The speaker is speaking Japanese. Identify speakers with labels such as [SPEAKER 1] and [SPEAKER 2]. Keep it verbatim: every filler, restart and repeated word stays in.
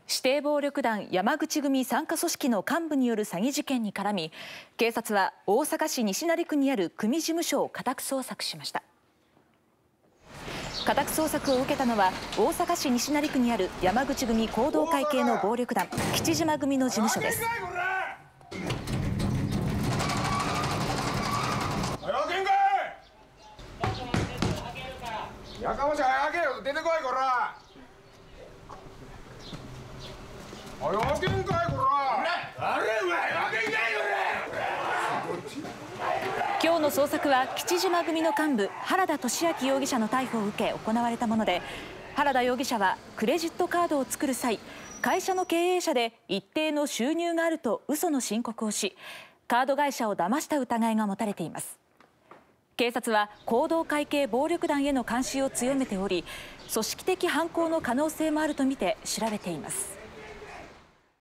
[SPEAKER 1] 指定暴力団山口組傘下組織の幹部による詐欺事件に絡み、警察は大阪市西成区にある組事務所を家宅捜索しました。家宅捜索を受けたのは大阪市西成区にある山口組弘道会系の暴力団吉島組の事務所です。
[SPEAKER 2] やかましい、早けよ、出てこい、こら。早けんかい、こら。あれ、お前、早けんかい、こ
[SPEAKER 1] 今日の捜索は吉島組の幹部原田俊明容疑者の逮捕を受け行われたもので、原田容疑者はクレジットカードを作る際、会社の経営者で一定の収入があると嘘の申告をし、カード会社を騙した疑いが持たれています。警察は弘道会系暴力団への監視を強めており、組織的犯行の可能性もあるとみて調べています。